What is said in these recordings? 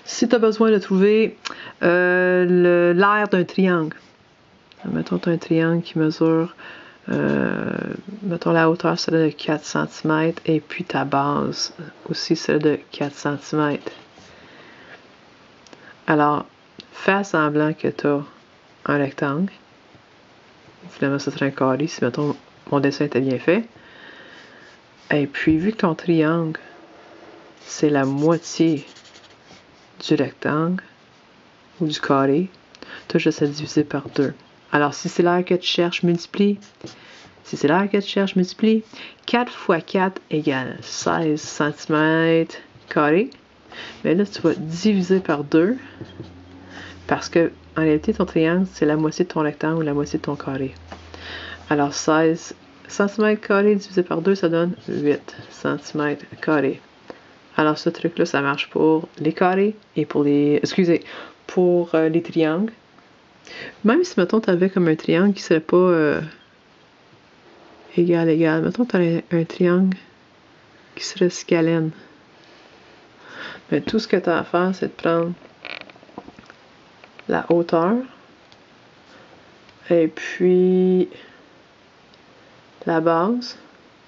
Si tu as besoin de trouver l'aire d'un triangle, mettons tu as un triangle qui mesure, mettons la hauteur c'est de 4 cm et puis ta base aussi c'est de 4 cm. Alors, fais semblant que tu as un rectangle. Finalement, ce serait un carré si, mettons, mon dessin était bien fait. Et puis, vu que ton triangle, c'est la moitié du rectangle ou du carré, tu as juste à diviser par 2. Alors, si c'est l'aire que tu cherches, multiplie. Si c'est l'aire que tu cherches, multiplie. 4 fois 4 égale 16 cm carré. Mais là, tu vas diviser par 2 parce que, en réalité, ton triangle, c'est la moitié de ton rectangle ou la moitié de ton carré. Alors, 16 cm² divisé par 2, ça donne 8 cm². Alors, ce truc-là, ça marche pour les carrés et pour les... pour les triangles. Même si, mettons, tu avais comme un triangle qui serait pas égal. Mettons, tu as un triangle qui serait scalène. Mais tout ce que tu as à faire, c'est de prendre la hauteur et puis la base.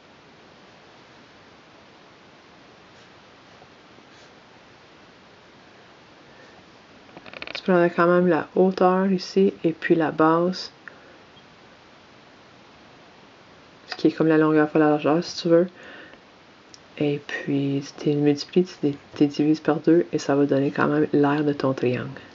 Tu prendrais quand même la hauteur ici et puis la base, ce qui est comme la longueur fois la largeur si tu veux. Et puis tu multiplies, tu divises par 2 et ça va donner quand même l'aire de ton triangle.